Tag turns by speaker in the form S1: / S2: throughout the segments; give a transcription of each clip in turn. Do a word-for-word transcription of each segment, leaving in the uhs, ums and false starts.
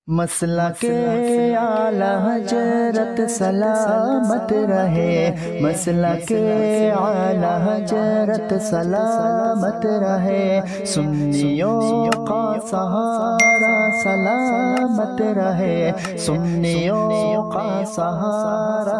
S1: مسئلہ کے اعلی حضرت سلامت رہے، مسئلہ کے اعلی حضرت سلامت رہے، سنیوں کا سہارا سلامت رہے، سنیوں کا سہارا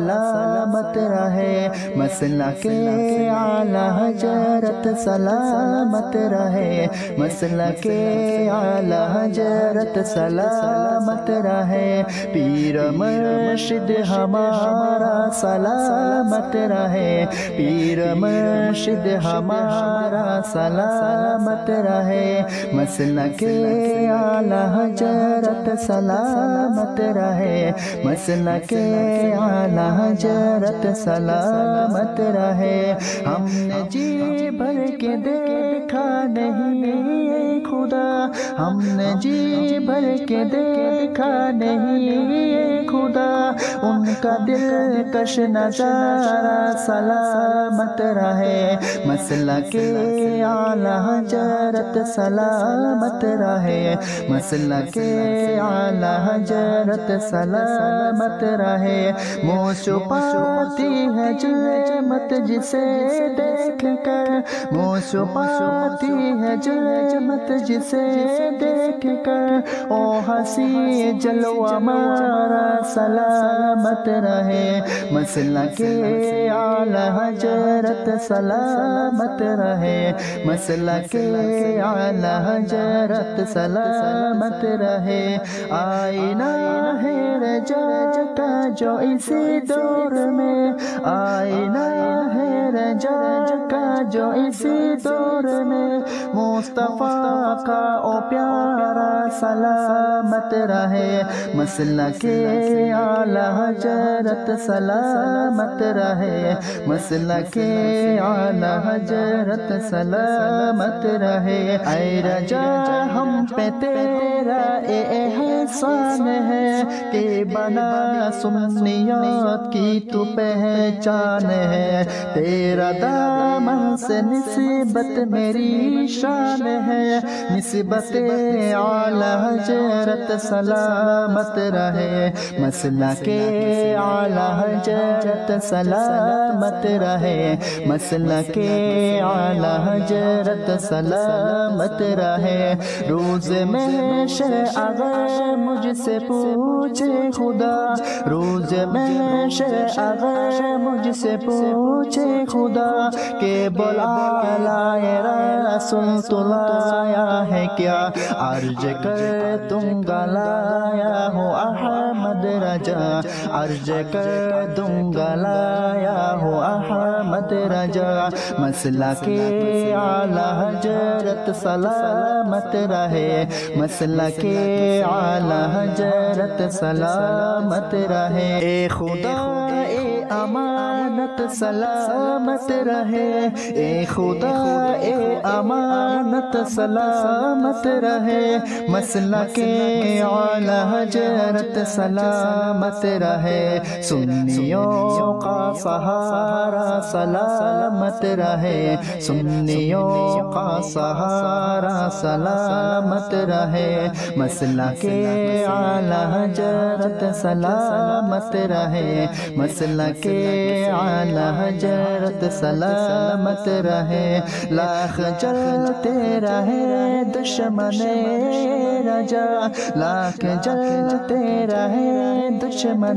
S1: سلامت رہے، مسئلہ کے اعلی حضرت سلامت رہے، مسئلہ کے اعلی حضرت سلامت سلامت رہے، پیر مرشد ہمارا سلامت رہے، پیر مرشد ہمارا سلامت رہے، مسلک اعلی حضرت سلامت رہے، مسلک اعلی حضرت سلامت رہے، ہم نے جی بھر کے دیکھا نہیں خدا، ہم نے جی بھر کے دیکھا نہیں خدا، ان کا دل کش نظارہ سلامت رہے، مسلک اعلی حضرت سلامت رہے، مسلک اعلی حضرت سلامت رہے، منہ چھپاتی ہے جرمت جسے دیکھ کر، منہ چھپاتی ہے جرمت جسے دیکھ کر، او ہنسی جلوہ ہمارا سلامت رہے، مسلک اعلی حضرت سلامت رہے، مسلک اعلی حضرت سلامت رہے، آئینہ ہے رجا کا جو اسی دور میں، آئینہ ہے رجا کا جو اسی دور میں، مصطفیٰ کا او پیارا سلامت رہے، مسلک اعلی حضرت سلامت رہے، مسلک اعلی حضرت سلامت رہے، اے رجا ہم پہ تیرا احسان ہے کہ بنا سنیات کی تو پہچان ہے، تیرا دامن سے نسبت میری شان ہے، نسبت اعلی حضرت سلامت رہے، مسلک اعلی حضرت سلامت رہے، مسلک اعلی حضرت سلامت رہے، روز محشر اگر مجھ سے پوچھے خدا، روز محشر اگر مجھ سے پوچھے خدا کہ بلا لائے رسول تو لایا ہے کیا، عرض کر دوں گا لایا ہو احمد رجا، عرض کر دوں گا لایا ہو احمد رجا، مسلک اعلی حضرت سلامت رہے، مسلک اعلی حضرت سلامت رہے، اے خدا اے امانت سلامت رہے، اے خدا اے امانت سلامت رہے، مسلک اعلی حضرت سلامت رہے، سنیوں کا سہارا سلامت رہے، سنیوں کا سہارا سلامت رہے، مسلک اعلی حضرت سلامت رہے، مسلک اعلی حضرت سلامت رہے، لاکھ جلتے رہے دشمن رجا، لاکھ جلتے رہے دشمن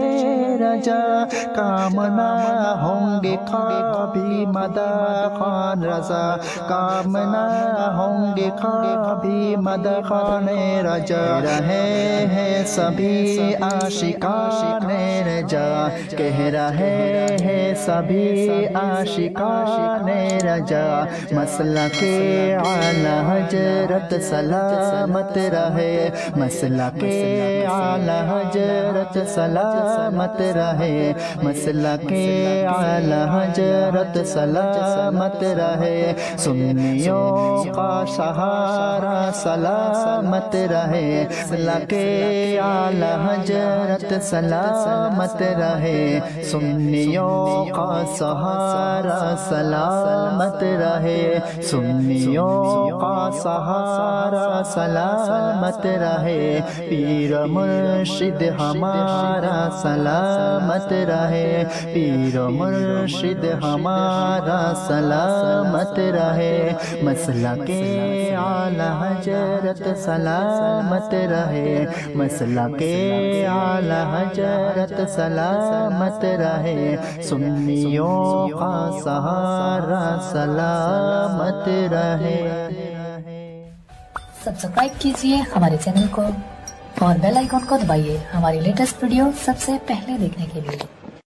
S1: رجا، کام نہ ہوں گے کبھی مدح خان رضا، کام نہ ہوں گے کبھی مدح خان رجا، رہے ہیں سبھی عاشقان رجا، کہہ رہے ہیں سبھی عاشقان رجا، مسلک اعلی حضرت سلامت رہے، مسلک اعلی حضرت سلامت رہے، مسلک اعلی حضرت سلامت رہے، سنیوں کا سہارا سلامت رہے، مسلک اعلی حضرت سلامت رہے، سنیوں کا سہارا سلامت رہے، سنیوں کا سہارا سلامت رہے، پیر مرشد ہمارا سلامت رہے، پیر مرشد ہمارا سلامت رہے، مسلک اعلی حضرت سلامت رہے، مسلک اعلی حضرت سلامت رہے، سنیوں کا سہارا سلامت رہے۔
S2: سبسکرائب کیجئے ہمارے چینل کو اور بیل آئیکن کو دبائیے ہماری لیٹسٹ ویڈیو سب سے پہلے دیکھنے کے لیے۔